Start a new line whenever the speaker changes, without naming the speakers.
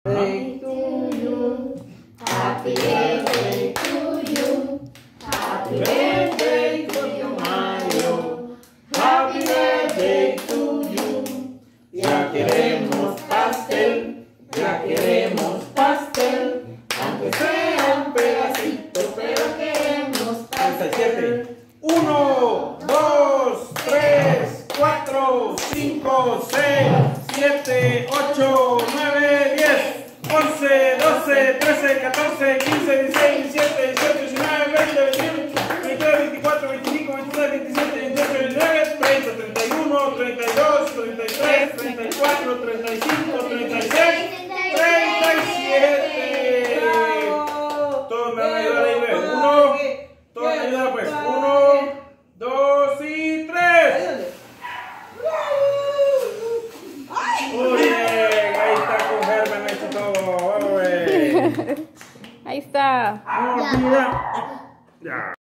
Birthday to you. Happy birthday to you. Happy birthday to you, Mario. Happy birthday to you. Ya queremos pastel, ya queremos pastel. Aunque sea un pedacito, pero queremos pastel. 1, 2, 3, 4, 5, 6, 7, 8, 9, 10, 11, 12, 13, 14, 15, 16, 17, 18, 19, 20, 21, 22, 24, 25, 26, 27, 28, 29, 30, 31, 32, 33, 34, 35, 36, 37. Todos me van a ayudar ahí, ¿ves? Todos me ayudan pues. 1, 2 y 3. Muy bien, ahí está con Germán, ha hecho todo.
Ahí está.
Ya.